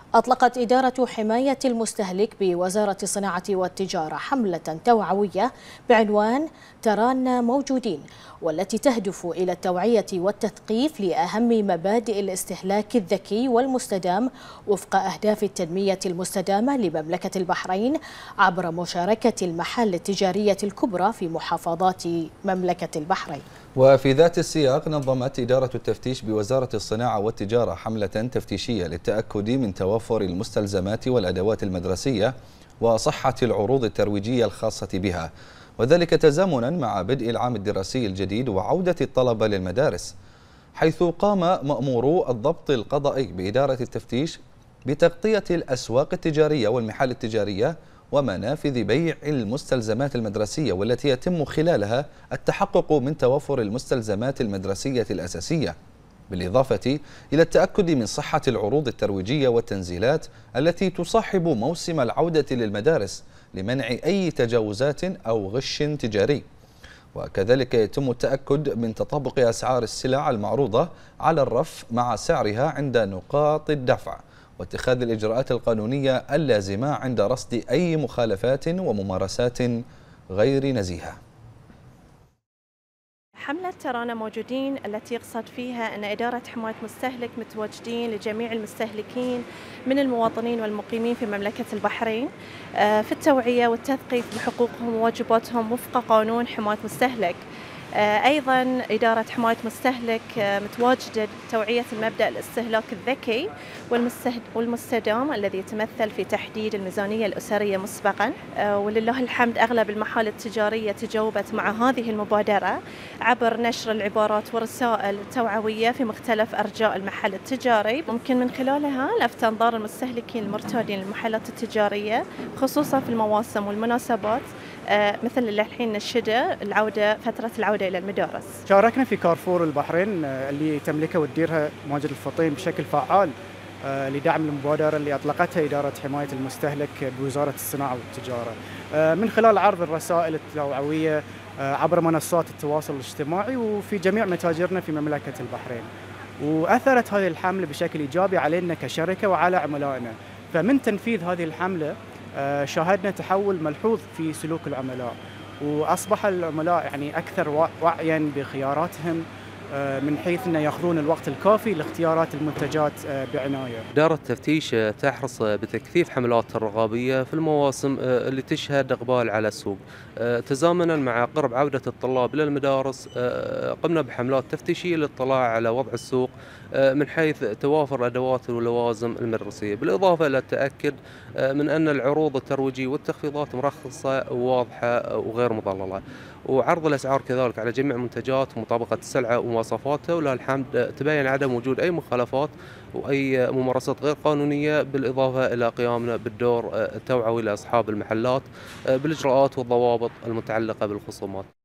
أطلقت إدارة حماية المستهلك بوزارة الصناعة والتجارة حملة توعوية بعنوان ترانا موجودين، والتي تهدف إلى التوعية والتثقيف لأهم مبادئ الاستهلاك الذكي والمستدام وفق أهداف التنمية المستدامة لمملكة البحرين عبر مشاركة المحال التجارية الكبرى في محافظات مملكة البحرين. وفي ذات السياق نظمت إدارة التفتيش بوزارة الصناعة والتجارة حملة تفتيشية للتأكد من توفر المستلزمات والأدوات المدرسية وصحة العروض الترويجية الخاصة بها، وذلك تزامنا مع بدء العام الدراسي الجديد وعودة الطلبة للمدارس، حيث قام مأمورو الضبط القضائي بإدارة التفتيش بتغطية الأسواق التجارية والمحال التجارية ومنافذ بيع المستلزمات المدرسية، والتي يتم خلالها التحقق من توفر المستلزمات المدرسية الأساسية، بالإضافة إلى التأكد من صحة العروض الترويجية والتنزيلات التي تصاحب موسم العودة للمدارس لمنع أي تجاوزات أو غش تجاري. وكذلك يتم التأكد من تطابق أسعار السلع المعروضة على الرف مع سعرها عند نقاط الدفع، واتخاذ الإجراءات القانونية اللازمة عند رصد أي مخالفات وممارسات غير نزيهة. حملة ترانا موجودين التي يقصد فيها أن إدارة حماية المستهلك متواجدين لجميع المستهلكين من المواطنين والمقيمين في مملكة البحرين في التوعية والتثقيف بحقوقهم وواجباتهم وفق قانون حماية المستهلك. أيضا إدارة حماية المستهلك متواجدة توعية المبدأ الاستهلاك الذكي والمستدام الذي يتمثل في تحديد الميزانية الأسرية مسبقا، ولله الحمد أغلب المحال التجارية تجاوبت مع هذه المبادرة عبر نشر العبارات والرسائل التوعوية في مختلف أرجاء المحل التجاري، ممكن من خلالها لفت أنظار المستهلكين المرتادين للمحلات التجارية خصوصا في المواسم والمناسبات مثل اللي الحين الشتاء فترة العودة إلى المدارس. شاركنا في كارفور البحرين اللي تملكها وتديرها ماجد الفطين بشكل فعال لدعم المبادرة اللي أطلقتها إدارة حماية المستهلك بوزارة الصناعة والتجارة من خلال عرض الرسائل التوعوية عبر منصات التواصل الاجتماعي وفي جميع متاجرنا في مملكة البحرين. وأثرت هذه الحملة بشكل إيجابي علينا كشركة وعلى عملائنا، فمن تنفيذ هذه الحملة شاهدنا تحول ملحوظ في سلوك العملاء، وأصبح العملاء يعني أكثر وعياً بخياراتهم من حيث أن يأخذون الوقت الكافي لاختيارات المنتجات بعناية. إدارة التفتيش تحرص بتكثيف حملات الرقابية في المواسم اللي تشهد إقبال على السوق. تزامنا مع قرب عودة الطلاب إلى المدارس قمنا بحملات تفتيشية للاطلاع على وضع السوق من حيث توافر الأدوات واللوازم المدرسية، بالإضافة إلى التأكد من أن العروض الترويجية والتخفيضات مرخصة وواضحة وغير مضللة، وعرض الأسعار كذلك على جميع المنتجات ومطابقة السلعة ومواصفاتها، ولله الحمد تبين عدم وجود أي مخالفات وأي ممارسات غير قانونية، بالإضافة إلى قيامنا بالدور التوعوي لأصحاب المحلات بالإجراءات والضوابط المتعلقة بالخصومات.